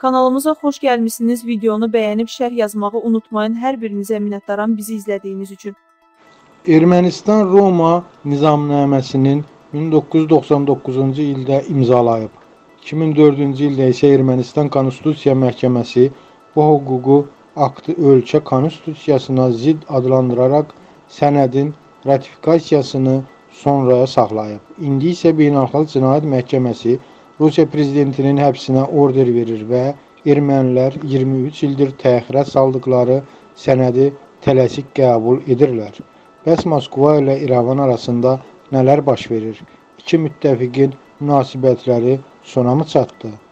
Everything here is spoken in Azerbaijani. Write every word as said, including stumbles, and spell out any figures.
Kanalımıza xoş gəlmişsiniz. Videonu bəyənib şərh yazmağı unutmayın. Hər birinizə minnətdaram bizi izlədiyiniz üçün. Ermənistan-Roma nizamnaməsinin min doqquz yüz doxsan doqquzuncu ildə imzalayıb. iki min dördüncü ildə isə Ermənistan Konstitusiya Məhkəməsi bu hüququ aktı ölkə konstitusiyasına zidd adlandıraraq sənədin ratifikasiyasını sonraya saxlayıb. İndi isə Beynəlxalq Cinayət Məhkəməsi Rusiya prezidentinin həbsinə order verir və ermənilər iyirmi üç ildir təxirə saldıqları sənədi tələsik qəbul edirlər. Bəs Moskva ilə İrəvan arasında nələr baş verir? İki müttəfiqin münasibətləri sona mı çatdı?